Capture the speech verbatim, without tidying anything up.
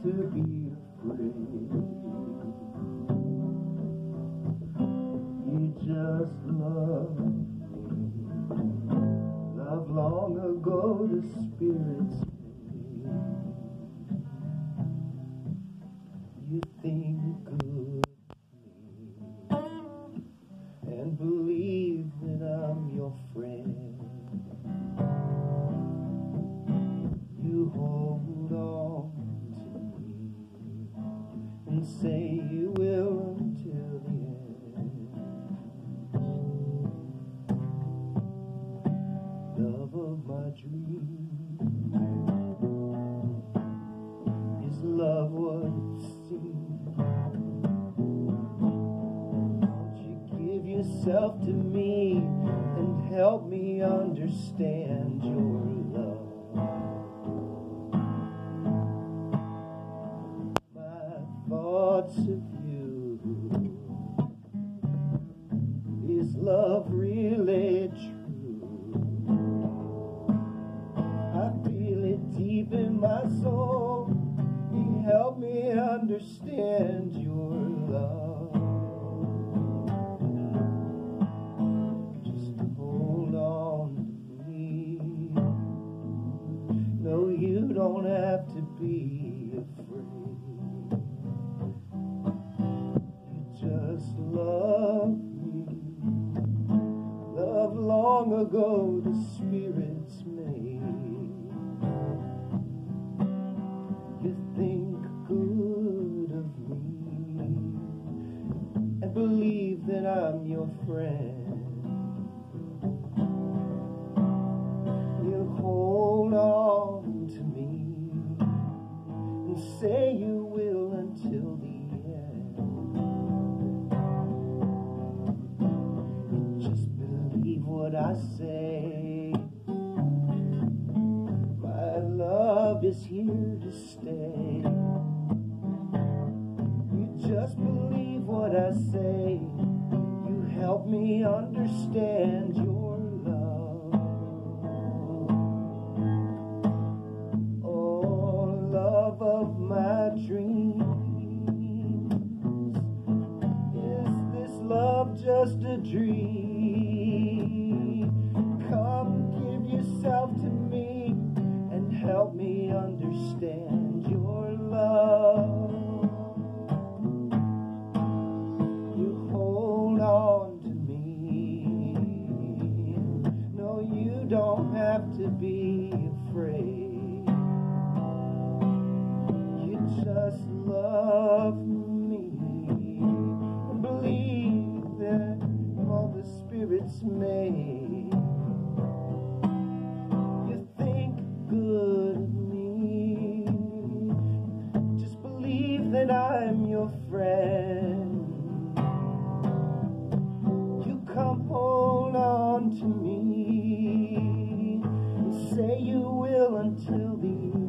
to be afraid. You just love me. Love long ago the spirits made. You think good of me and believe that I'm your friend. You hold on to me and say you will until the end. Love of my dreams, is love what it seems? Won't you give yourself to me and help me understand your love? Thoughts of you, is love really true? I feel it deep in my soul. You help me understand your love. Just hold on to me. No, you don't have to be afraid. Just love me. Love long ago the spirits made. You think good of me and believe that I'm your friend. You hold on to me and say you will until the end. What I say, my love is here to stay. You just believe what I say. You help me understand your love. Oh, love of my dreams, is this love just a dream? Come, give yourself to me and help me understand your love. You hold on to me. No, you don't have to be afraid. You just love me and believe that all the spirits made. You think good of me. Just believe that I'm your friend. You come hold on to me and say you will until the end.